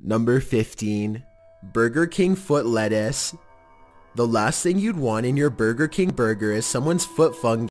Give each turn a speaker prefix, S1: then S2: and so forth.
S1: Number 15. Burger King foot lettuce. The last thing you'd want in your Burger King burger is someone's foot fungus.